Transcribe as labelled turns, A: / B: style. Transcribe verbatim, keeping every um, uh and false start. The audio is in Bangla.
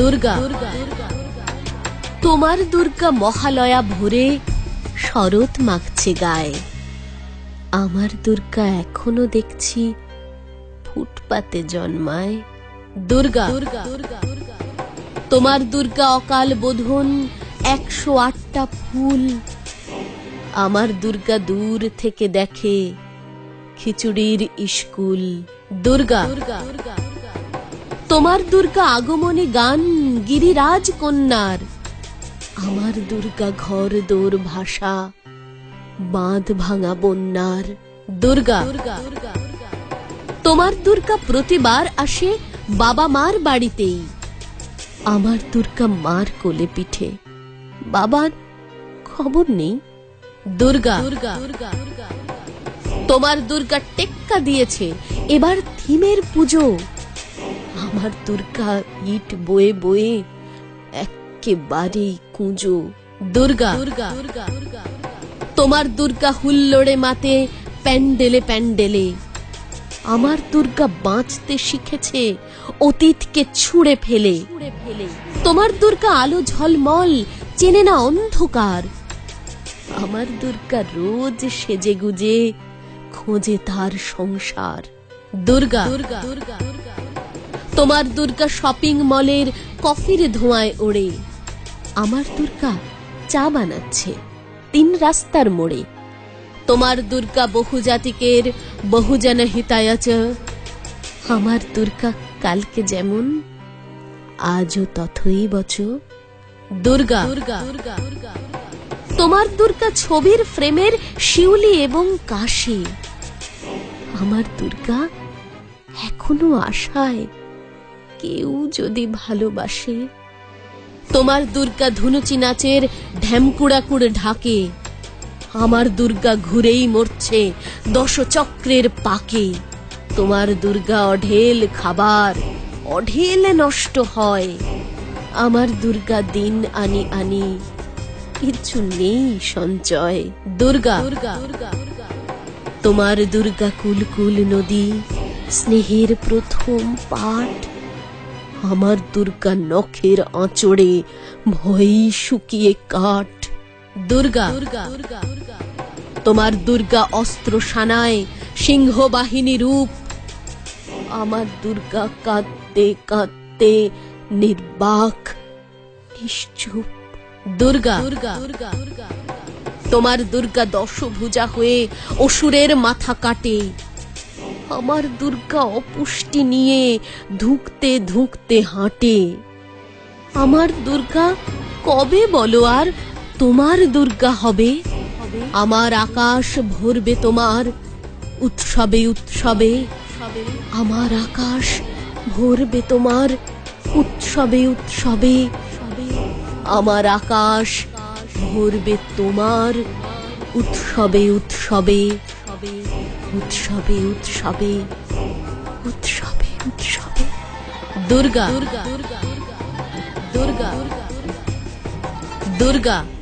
A: দুর্গা। তোমার দুর্গা মহালয়া ভোরে শরৎ মাখছে গায়ে, আমার দুর্গা এখনো দেখছি ফুটপাতে জন্মায়। দুর্গা, তোমার দুর্গা অকাল বোধন একশো আটটা ফুল, আমার দুর্গা দূর থেকে দেখে খিচুড়ির স্কুল। দুর্গা, তোমার দুর্গা আগমনী গান গিরিরাজ কন্যার, আমার দুর্গা ঘর দোর ভাষা বাঁধ ভাঙা বন্যার। দুর্গা, তোমার দুর্গা প্রতিবার আসে বাবা মার বাড়িতেই, আমার দুর্গা মার কোলে পিঠে, বাবার খবর নেই। দুর্গা, তোমার দুর্গা টেক্কা দিয়েছে এবার থিমের পুজো, আমার দুর্গা ইট বয়ে বয়ে একেবারেই কুঁজো। দুর্গা, তোমার দুর্গা হুল্লোড়ে মাতে প্যান্ডেলে প্যান্ডেলে, আমার দুর্গা বাঁচতে শিখেছে অতীতকে ছুঁড়ে ফেলে। তোমার দুর্গা আলো ঝলমল চেনে না অন্ধকার, আমার দুর্গা রোজ সেজে গুজে খোঁজে তার সংসার। দুর্গা, তোমার দুর্গা শপিং মলের কফির ধোঁয়ায় ওড়ে, আমার দুর্গা চা বানাচ্ছে তিন রাস্তার মোড়ে। তোমার দুর্গা বহুজাতিকের বহুজন হিতায়চ, আমার দুর্গা কালকে যেমন আজও তথই বচ। দুর্গা, তোমার দুর্গা ছবির ফ্রেমের শিউলি এবং কাশি, আমার দুর্গা এখনো আশায় কেউ যদি ভালোবাসে। তোমার দুর্গা ধুনুচি নাচের ঢ্যামকুড়াকুড় ঢাকে, আমার দুর্গা ঘুরেই মরছে দশচক্রের পাকে। তোমার দুর্গা অঢেল খাবার অঢেল নষ্ট হয়, আমার দুর্গা দিন আনি আনি কিছু নেই সঞ্চয়। দুর্গা, তোমার দুর্গা কুলকুল নদী স্নেহের প্রথম পাঠ, আমার দুর্গা নখের আঁচড়ে ভয়ই শুকিয়ে কাঠ। দুর্গা, তোমার দুর্গা অস্ত্র সানায় সিংহ বাহিনী রূপ, আমার দুর্গা কাঁদতে কাঁদতে নির্বাক নিশ্চুপ। দুর্গা, তোমার দুর্গা দশভুজা হয়ে অসুরের মাথা কাটে, আমার দুর্গা অপুষ্টি নিয়ে ধুঁকতে ধুঁকতে হাঁটে। আমার দুর্গা কবে বলো আর তোমার দুর্গা হবে, আমার আকাশ ভরবে তোমার উৎসবে উৎসবে, আমার আকাশ ভরবে তোমার উৎসবে উৎসবে, আমার আকাশ ভরবে তোমার উৎসবে উৎসবে, উৎসবে উৎসবে, উৎসবে উৎসবে। দুর্গা, দুর্গা, দুর্গা, দুর্গা।